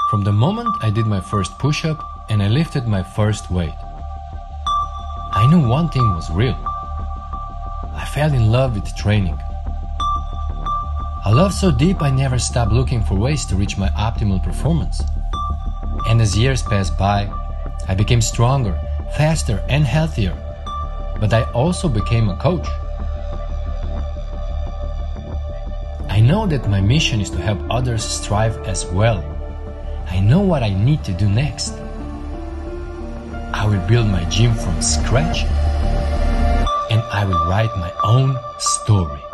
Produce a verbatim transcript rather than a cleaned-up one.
From the moment I did my first push-up and I lifted my first weight, I knew one thing was real. I fell in love with training. A love so deep I never stopped looking for ways to reach my optimal performance. And as years passed by, I became stronger, faster and healthier. But I also became a coach. I know that my mission is to help others strive as well. I know what I need to do next. I will build my gym from scratch and I will write my own story.